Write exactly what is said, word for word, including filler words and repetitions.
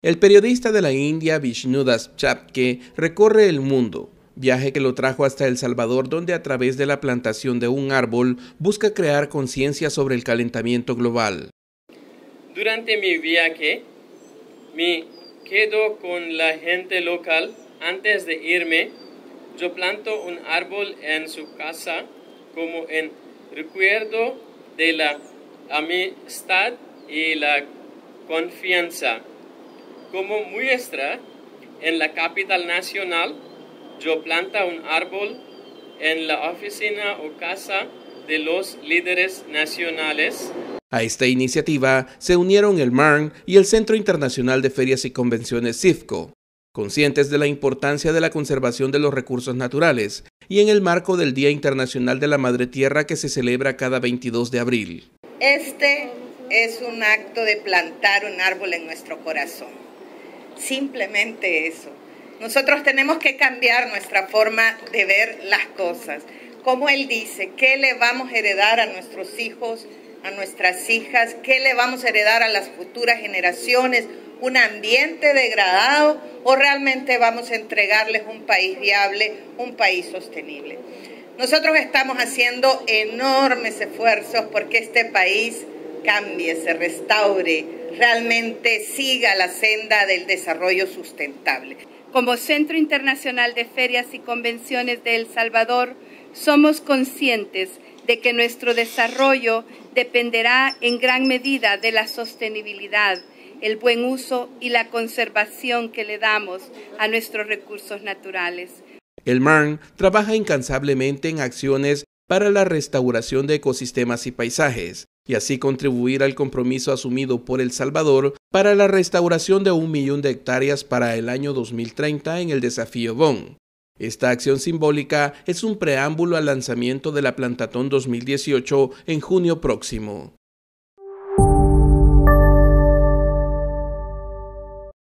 El periodista de la India Vishnudas Chapke recorre el mundo, viaje que lo trajo hasta El Salvador, donde a través de la plantación de un árbol busca crear conciencia sobre el calentamiento global. Durante mi viaje me quedo con la gente local. Antes de irme, yo planto un árbol en su casa como en recuerdo de la amistad y la confianza. Como muestra, en la capital nacional, yo planta un árbol en la oficina o casa de los líderes nacionales. A esta iniciativa se unieron el M A R N y el Centro Internacional de Ferias y Convenciones CIFCO, conscientes de la importancia de la conservación de los recursos naturales y en el marco del Día Internacional de la Madre Tierra que se celebra cada veintidós de abril. Este es un acto de plantar un árbol en nuestro corazón. Simplemente eso. Nosotros tenemos que cambiar nuestra forma de ver las cosas. Como él dice, ¿qué le vamos a heredar a nuestros hijos, a nuestras hijas? ¿Qué le vamos a heredar a las futuras generaciones? ¿Un ambiente degradado o realmente vamos a entregarles un país viable, un país sostenible? Nosotros estamos haciendo enormes esfuerzos porque este país cambie, se restaure, realmente siga la senda del desarrollo sustentable. Como Centro Internacional de Ferias y Convenciones de El Salvador, somos conscientes de que nuestro desarrollo dependerá en gran medida de la sostenibilidad, el buen uso y la conservación que le damos a nuestros recursos naturales. El M A R N trabaja incansablemente en acciones para la restauración de ecosistemas y paisajes, y así contribuir al compromiso asumido por El Salvador para la restauración de un millón de hectáreas para el año dos mil treinta en el Desafío Bond. Esta acción simbólica es un preámbulo al lanzamiento de la Plantatón dos mil dieciocho en junio próximo.